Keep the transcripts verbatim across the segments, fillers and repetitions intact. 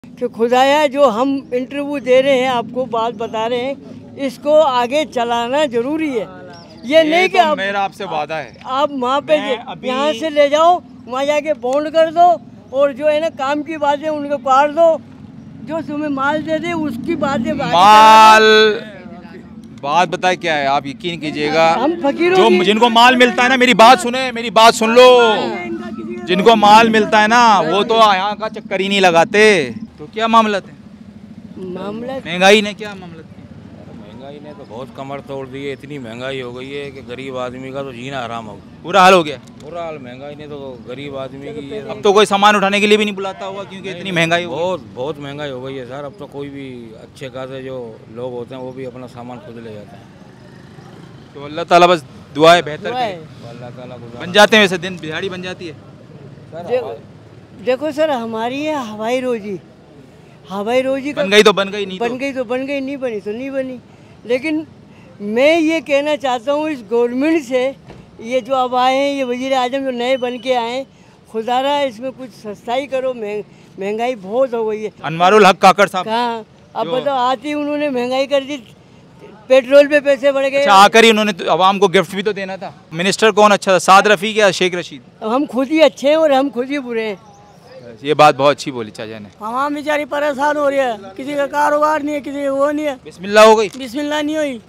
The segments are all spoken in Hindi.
कि खुदाया जो हम इंटरव्यू दे रहे हैं, आपको बात बता रहे हैं, इसको आगे चलाना जरूरी है। ये, ये नहीं कि तो आप, मेरा आपसे वादा है, आप वहाँ पे अभी... यहाँ से ले जाओ, वहाँ जाके बॉन्ड कर दो और जो है ना काम की बातें उनको काट दो, जो तुम्हें माल दे दे उसकी बातें माल बात बताए क्या है। आप यकीन कीजिएगा, हम फकीरों जो जिनको माल मिलता है ना, मेरी बात सुने, मेरी बात सुन लो, जिनको माल मिलता है ना वो तो यहाँ का चक्कर ही नहीं लगाते। तो क्या मामला थे? मामला महंगाई ने क्या मामला थे? महंगाई ने तो बहुत कमर तोड़ दी है। इतनी महंगाई हो गई है कि गरीब आदमी का तो जीना हराम हो गया। बुरा हाल हो गया, बुरा हाल। महंगाई ने तो गरीब आदमी की है। अब तो कोई सामान उठाने के लिए भी नहीं बुलाता होगा क्योंकि इतनी महंगाई हो गई। बहुत बहुत महंगाई हो गई है सर। अब तो कोई भी अच्छे खासे जो लोग होते हैं वो भी अपना सामान खुद ले जाते हैं। तो अल्लाह ताला बस दुआएं बेहतर करे, अल्लाह ताला बन जाते हैं वैसे दिन दिहाड़ी बन जाती है। देखो, देखो सर, हमारी है हवाई रोजी, हवाई रोजी बन गई तो बन गई, नहीं बन गई तो बन गई, नहीं बनी तो नहीं बनी। लेकिन मैं ये कहना चाहता हूँ इस गवर्नमेंट से, ये जो अब आए हैं, ये वजीर आजम जो नए बन के आए, खुदारा इसमें कुछ सस्ताई करो, महंगाई बहुत हो गई है। अनवारुल हक काकड़ साहब कहाँ, अब बताओ, आती ही उन्होंने महंगाई कर दी, पेट्रोल पे पैसे बढ़ गए। अच्छा, आकर ही उन्होंने तो आवाम को गिफ्ट भी तो देना था। मिनिस्टर कौन अच्छा था, साद रफीक या शेख रशीद? हम खुद ही अच्छे हैं और हम खुद ही बुरे हैं। ये बात बहुत अच्छी बोली चाचा ने। आवाम बेचारी परेशान हो रही है, किसी का कारोबार नहीं है, किसी का वो नहीं है। बिस्मिल्लाह हो गई? बिस्मिल्लाह नहीं हुई,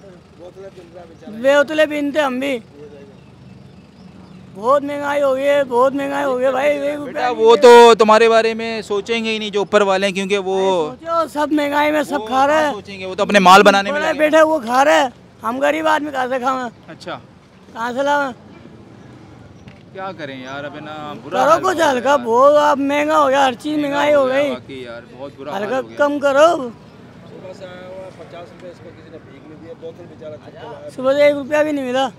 बेउतले बिनते हम भी। बहुत महंगाई हो गई है, बहुत महंगाई हो गई है भाई। बेटा वो तो तुम्हारे बारे में सोचेंगे ही नहीं जो ऊपर वाले हैं, क्योंकि वो सब महंगाई में सब खा रहे हैं। सोचेंगे वो तो अपने माल बनाने में लगे। बैठे वो खा रहे हैं, हम गरीब आदमी कहाँ से खावे? अच्छा, कहाँ से लावे? क्या करें यार, अब ना बुरा करो कुछ हल्का, बहुत अब महंगा हो गया, हर चीज महंगाई हो गई यार, बहुत बुरा हल्का कम करो। सुबह से एक रुपया भी नहीं मिला,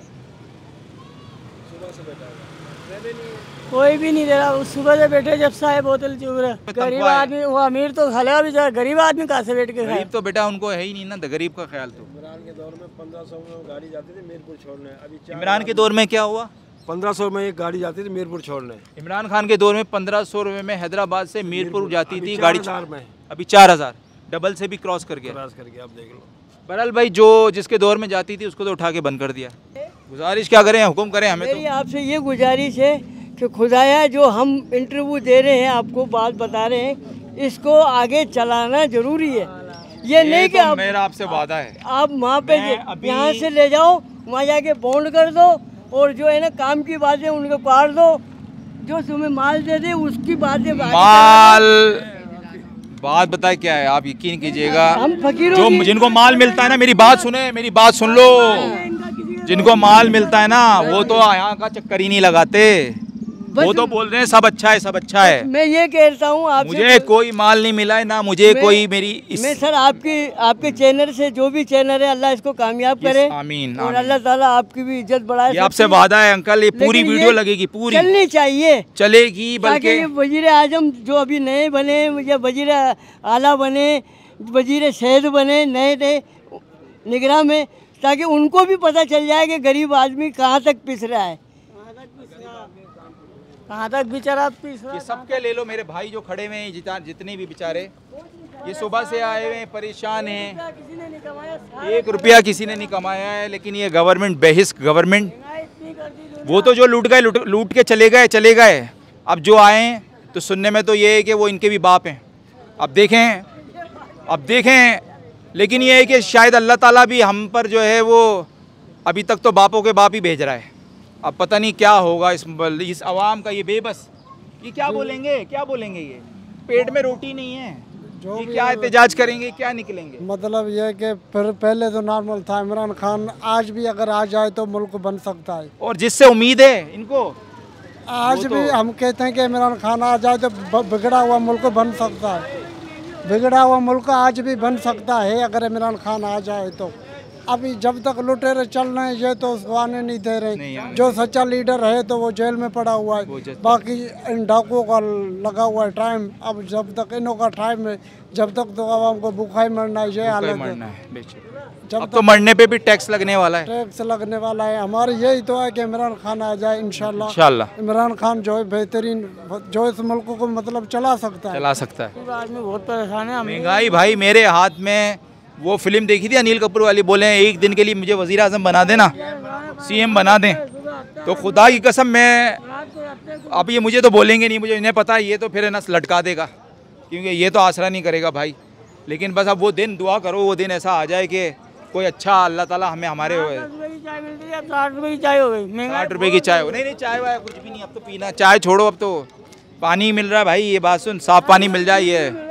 कोई भी नहीं दे रहा। सुबह से बैठे जब से आए बोतल चुभ रहे। गरीब आदमी, वो अमीर तो खा लेगा बेचारा, गरीब आदमी कहाँ से बैठ के खाए? गरीब तो बेटा उनको है ही नहीं ना, गरीब का ख्याल। तो इमरान के दौर में पंद्रह सौ में गाड़ी जाती थी मीरपुर छोड़ने। अभी इमरान के दौर में क्या हुआ? पंद्रह सौ में एक गाड़ी जाती थी मीरपुर छोड़ने। इमरान खान के दौर में पंद्रह सौ रुपए में हैदराबाद से मीरपुर जाती थी गाड़ी, में अभी चार हजार डबल से भी क्रॉस कर गया। क्रॉस करके आप देख लो। बहरहाल भाई, जो जिसके दौर में जाती थी उसको तो उठा के बंद कर दिया। गुजारिश क्या करें, हुक्म करें हमें। मेरी आपसे ये गुजारिश है कि खुदाया जो हम इंटरव्यू दे रहे हैं, आपको बात बता रहे हैं, इसको आगे चलाना जरूरी है। ये, ये नहीं कि तो आप, मेरा आपसे वादा है, आप वहाँ पे यहाँ से ले जाओ, वहाँ जाके बॉन्ड कर दो और जो है ना काम की बातें उनको काट दो, जो तुम्हें माल दे दे उसकी बातें। माल बात बताए क्या है। आप यकीन कीजिएगा, हम फकीरों जो जिनको माल मिलता है ना, मेरी बात सुने, मेरी बात सुन लो, जिनको माल मिलता है ना वो तो यहाँ का चक्कर ही नहीं लगाते। वो तो बोल रहे हैं सब अच्छा है, सब अच्छा है। मैं ये कहता हूँ आपसे, मुझे कोई माल नहीं मिला है ना, मुझे कोई मेरी इस... मैं सर आपकी आपके चैनल से, जो भी चैनल है, अल्लाह इसको कामयाब करे, आमीन, और अल्लाह ताला आपकी भी इज्जत बढ़ाए। ये आपसे वादा है अंकल, ये पूरी वीडियो लगेगी, पूरी चलनी चाहिए, चलेगी। बल्कि वजीर आजम जो अभी नए बने, या वजीर आला बने, वजीर शहद बने, नए नए निगरान में, ताकि उनको भी पता चल जाए कि गरीब आदमी कहाँ तक पिस रहा है, कहाँ तक बेचारा पिस रहा है। ये सबके ले लो, मेरे भाई जो खड़े हुए हैं, जिता जितने भी बेचारे ये सुबह से आए हुए हैं, परेशान हैं, एक रुपया किसी ने नहीं कमाया है। लेकिन ये गवर्नमेंट, बेहिस गवर्नमेंट, वो तो जो लूट गए लूट, लूट के चले गए चले गए। अब जो आए हैं तो सुनने में तो ये है कि वो इनके भी बाप हैं। अब देखें, अब देखें, लेकिन ये है कि शायद अल्लाह ताला भी हम पर जो है वो अभी तक तो बापों के बाप ही भेज रहा है। अब पता नहीं क्या होगा इस इस आवाम का, ये बेबस, ये क्या बोलेंगे, क्या बोलेंगे, ये पेट में रोटी नहीं है, ये क्या एहतजाज करेंगे, क्या निकलेंगे। मतलब ये कि पहले तो नॉर्मल था, इमरान खान आज भी अगर आ जाए तो मुल्क बन सकता है, और जिससे उम्मीद है इनको, आज भी हम कहते हैं कि इमरान खान आ जाए तो बिगड़ा हुआ मुल्क बन सकता है। बिगड़ा हुआ मुल्क आज भी बन सकता है अगर इमरान खान आ जाए तो। अभी जब तक लुटेरे चल रहे हैं ये तो उसको आने नहीं दे नहीं रहे। आने जो सच्चा लीडर है तो वो जेल में पड़ा हुआ वो है, जज- बाकी इन डाकुओं का लगा हुआ है टाइम। अब जब तक इन्हों का टाइम है, जब तक तो आवाम को भूखा ही मरना है, ये कोई हालत मरना है। है बेशक। जब अब तो मरने पे भी टैक्स लगने वाला है टैक्स लगने वाला है। हमारी यही तो है कि इमरान खान आ जाए इंशाल्लाह। इंशाल्लाह इमरान खान जो है बेहतरीन, जो इस मुल्क को मतलब चला सकता है। चला सकता है। आदमी बहुत परेशान है। महंगाई भाई मेरे हाथ में। वो फिल्म देखी थी अनिल कपूर वाली, बोले हैं एक दिन के लिए मुझे वजीर आजम बना देना, सीएम बना दें, तो खुदा की कसम मैं अब ये मुझे तो बोलेंगे नहीं, मुझे इन्हें पता है ये तो फिर नस लटका देगा, क्योंकि ये तो आसरा नहीं करेगा भाई। लेकिन बस अब वो दिन दुआ करो, वो दिन ऐसा आ जाए कि कोई अच्छा अल्लाह ताला हमें हमारे साठ रुपए की चाय हो गई, साठ रुपए की चाय हो, नहीं नहीं चाय वाय कुछ भी नहीं, अब तो पीना चाय छोड़ो, अब तो पानी मिल रहा है भाई। ये बात सुन, साफ पानी मिल जाए ये